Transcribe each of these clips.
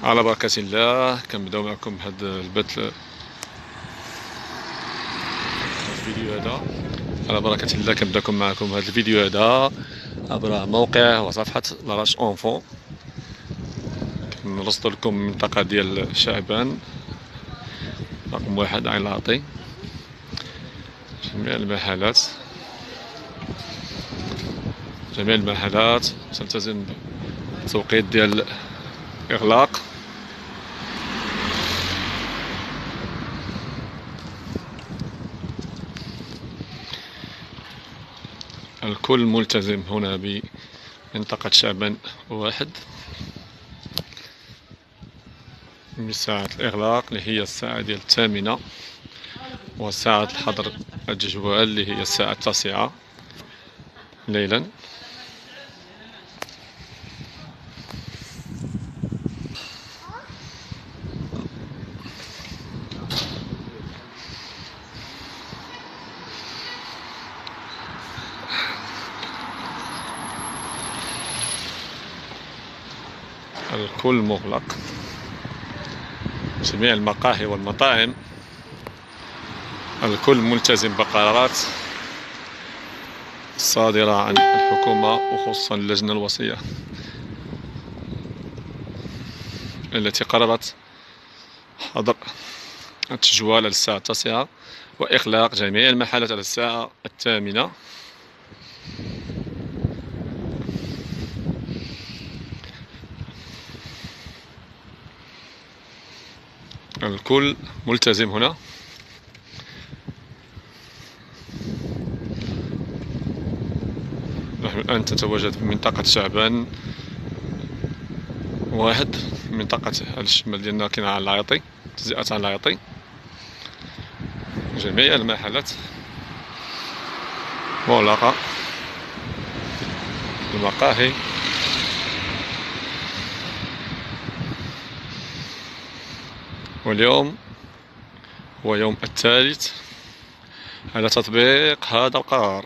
على بركة الله كنبداو معكم هذا البث الفيديو هذا. على بركة الله كنبداكم معكم هذا الفيديو هذا عبر موقع وصفحة لاراش اونفون. كنرصد لكم المنطقة ديال شعبان رقم 1 عين لاطي. جميع المحلات تلتزم بالتوقيت ديال الإغلاق. الكل ملتزم هنا بمنطقة شعبان 1 بساعة الإغلاق اللي هي الساعة ديال 8، وساعة الحظر الجوال اللي هي الساعة 9 ليلا. الكل مغلق، جميع المقاهي والمطاعم الكل ملتزم بقرارات الصادرة عن الحكومة، وخصوصا اللجنة الوصية التي قررت حظر التجوال على الساعة 9 وإغلاق جميع المحلات على الساعة 8. الكل ملتزم هنا. نحن الآن نتواجد في منطقة شعبان 1، منطقة الشمال ديالنا كاين على العيطي، تزيئة على العيطي. جميع المحلات مغلقة، المقاهي واليوم هو يوم الثالث على تطبيق هذا القرار.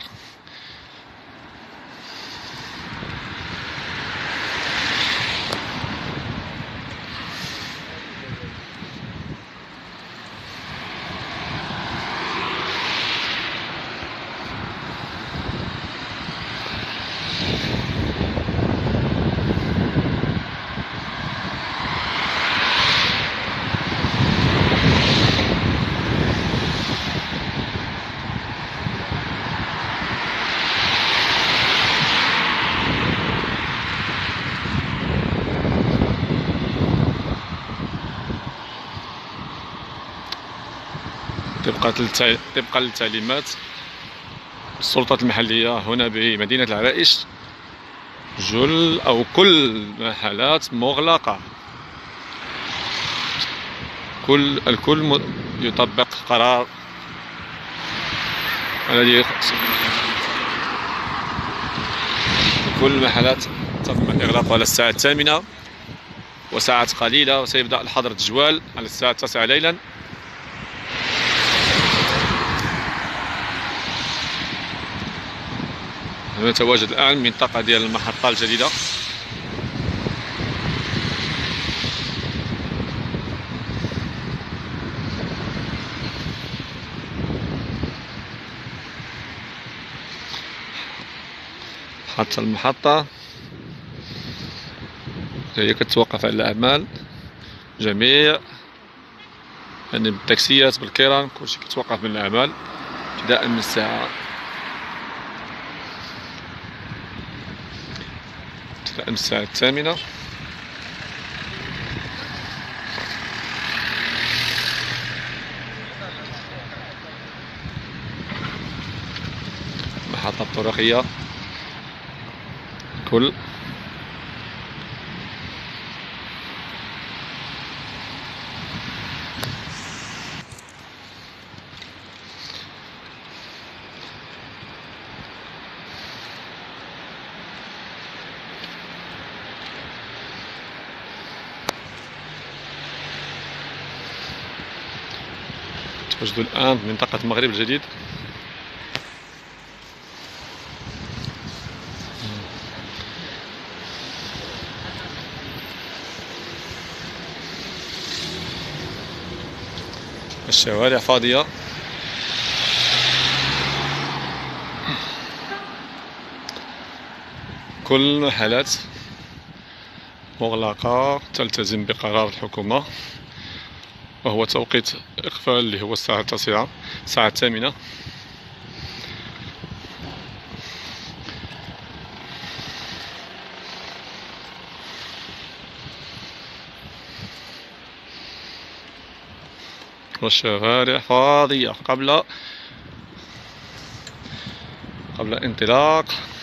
طبقا للتعليمات السلطات المحلية هنا بمدينة العرائش، جل أو كل المحلات مغلقة. الكل يطبق قرار الذي كل المحلات تم الإغلاق على الساعة 8 وساعات قليلة، وسيبدأ الحظر التجوال على الساعة 9 ليلا. نتواجد الآن منطقة ديال المحطة الجديدة. حتى المحطة هي كتوقف على الأعمال، جميع يعني بالتاكسيات بالكيران كلشي كيتوقف من الأعمال ابتداء من الساعة 8. محطة الطرقية كل تواجد الآن في منطقة المغرب الجديد. الشوارع فاضية، كل المحلات مغلقة تلتزم بقرار الحكومة، وهو توقيت إقفال اللي هو الساعة 9 الساعة 8. والشوارع فاضية قبل انطلاق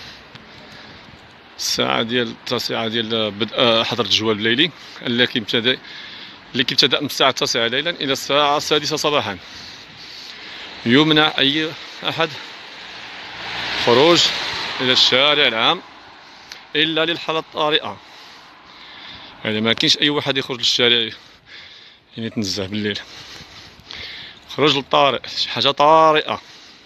الساعة ديال 9 ديال بدء حظر التجوال الليلي، اللي كيبتدأ من الساعة 9 ليلا إلى الساعة 6 صباحا. يمنع أي أحد خروج إلى الشارع العام إلا للحالة الطارئة. يعني ما كاينش أي واحد يخرج للشارع يعني يتنزه بالليل، خروج للطارئ شي حاجة طارئة.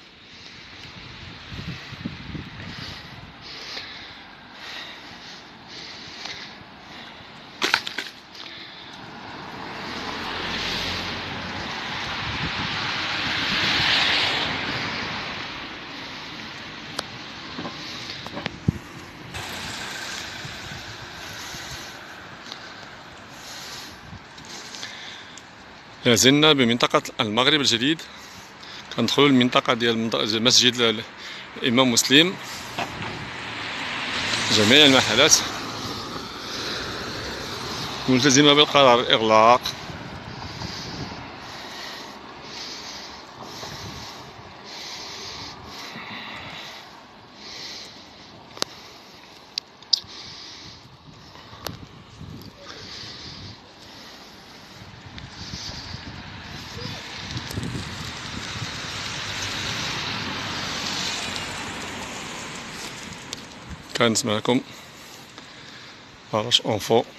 لازلنا بمنطقة المغرب الجديد، كندخلوا المنطقة ديال مسجد الإمام مسلم. جميع المحلات ملتزمة بالقرار الإغلاق. كانت معكم عرش أونفو.